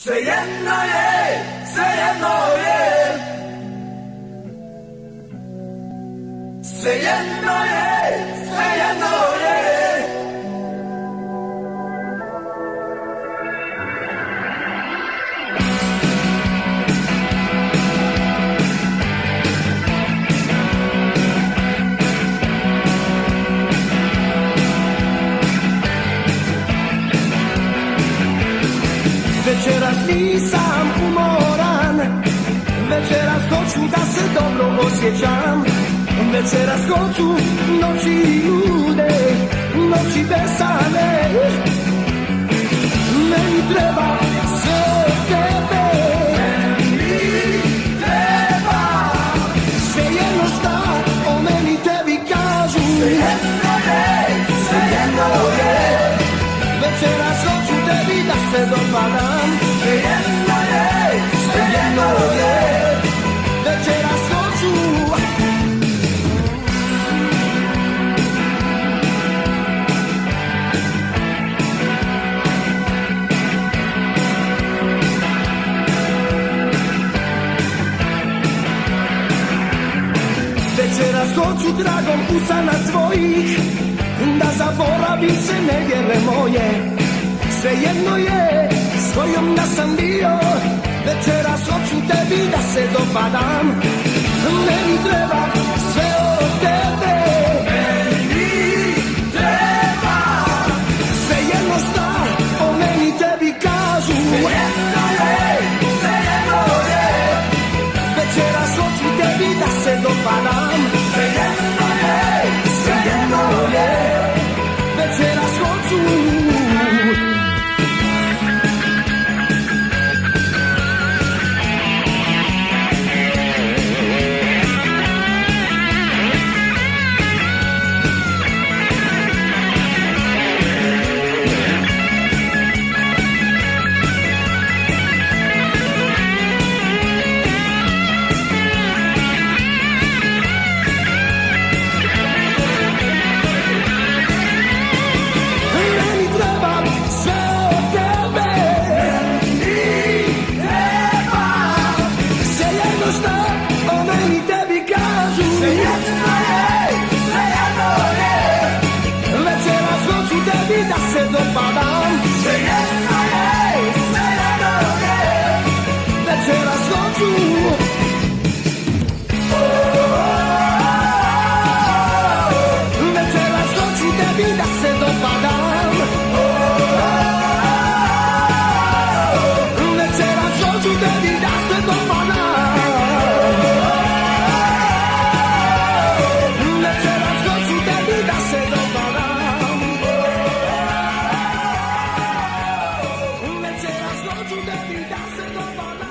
Svejedno je, svejedno je. Svejedno je, svejedno je. Večeras nisam umoran, večeras hoću da se dobro osjećam. Večeras hoću noći ljude, noći besane. Meni treba sve od tebe, Meni treba svejedno šta o meni tebi kažu. svejedno je, svejedno je. Večeras hoću tebi da se dopadam. Svejedno je, svejedno je. Večeras hoću. Večeras hoću tragom usana tvojih da zaboravim se nevjere moje. Svejedno je s kojom da sam bio. Večeras hoću tebi da se dopadam. Meni treba sve od tebe. Meni treba Svejedno šta o meni tebi kažu. svejedno je, svejedno je. Večeras hoću tebi da se dopadam. Svejedno je, svejedno je. Večeras hoću. Meni treba sve od tebe. Svejedno šta o meni tebi kažu. Svejedno je, svejedno je. Večeras hoću tebi da se dopadam. Svejedno je, svejedno je. Večeras hoću. Večeras hoću tebi da se dopadam. Večeras hoću tebi da se dopadam. Večeras hoću tebi da se dopadam. Večeras hoću tebi da se dopadam.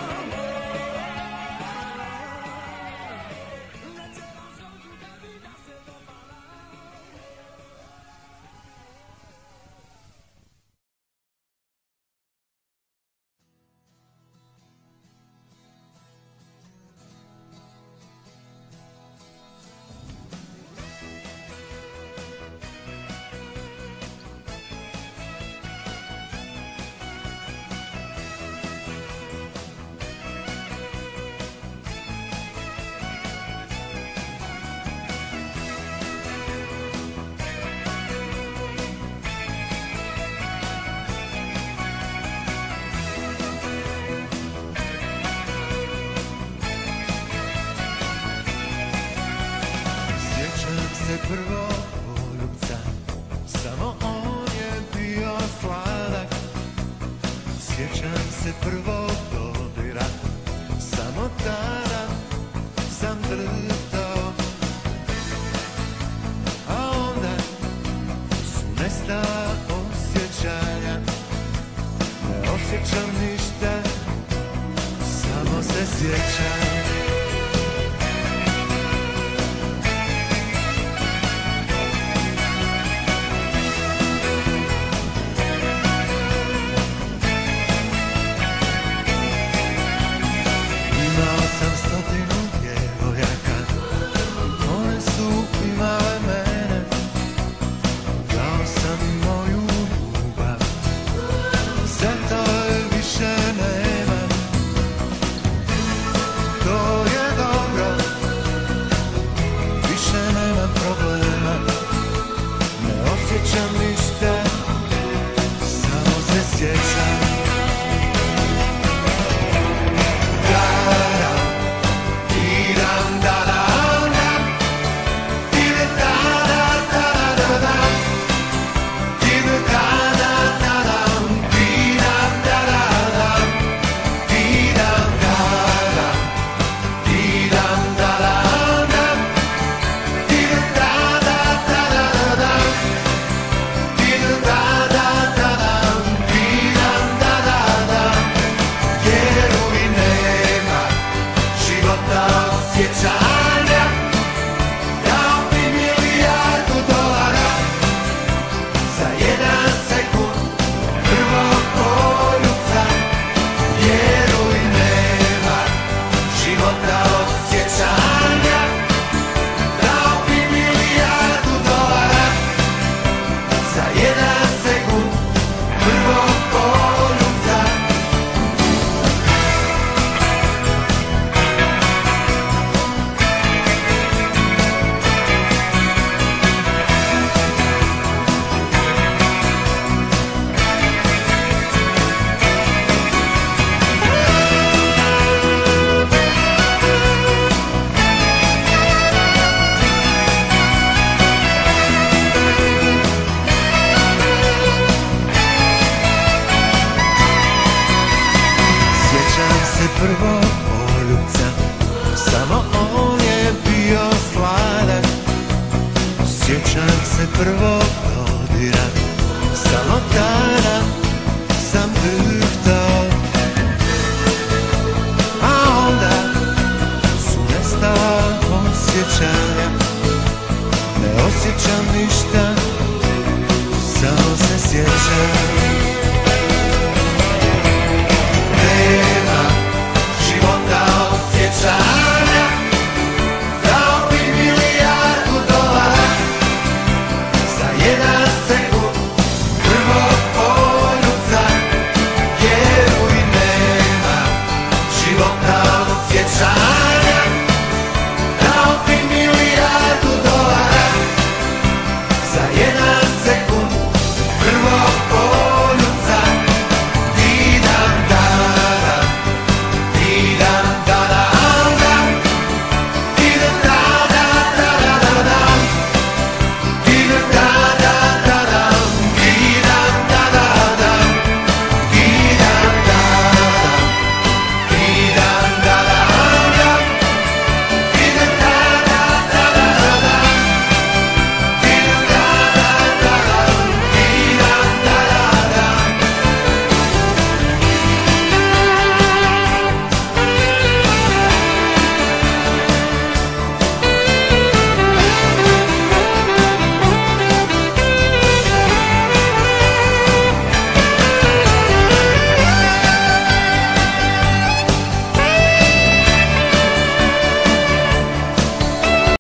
Sjećam se prvog poljubca, samo on je bio sladak. Sjećam se prvog dodira, samo tada sam drhtao. A onda su nestala osjećanja, ne osjećam ništa, samo se sjećam. Imao sam 100 djevojaka, one su imale mene. Dao sam im moju ljubav, zato je više prvo